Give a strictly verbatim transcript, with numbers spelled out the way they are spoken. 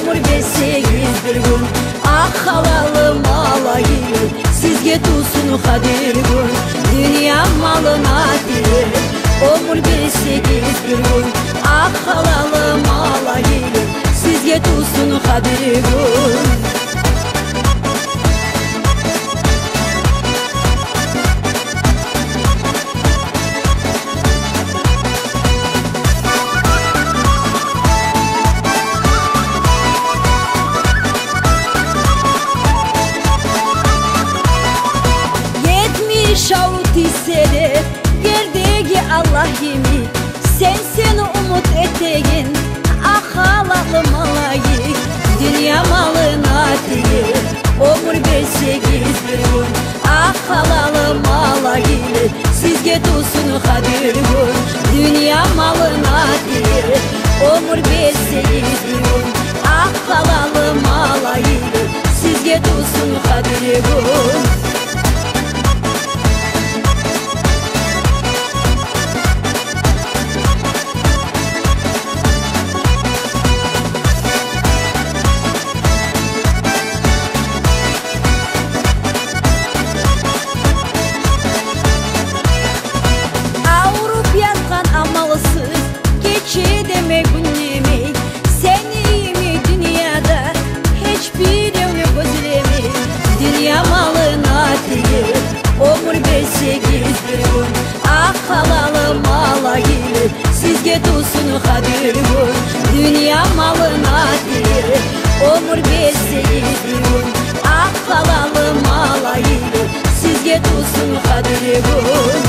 Omur beş sekiz bir gün ah halalım alayım, sizge tutsun kadir gün dünya malına değil. Omur beş sekiz bir gün ah halalım alayım, sizge tutsun kadir gün. Şavut hisleri geldiği Allah yemi, sen seni umut eteğin ah halalım alayım, dünya malına değil. Omur beş sekiz bir gün ah halalım alayım, sizge tutsun kadir gün dünya malına değil. Omur beş sekiz bir gün ah halalım alayım, sizge tutsun kadir gün. Geçi deme gündemi, sen iyi mi dünyada hiçbir evli gözlemi, dünya malına değil. Omur beş sekiz bir gün ah halalım alayım, sizge tutsun kadir gün dünya malına değil. Omur beş sekiz bir gün ah halalım alayım, sizge tutsun kadir gün.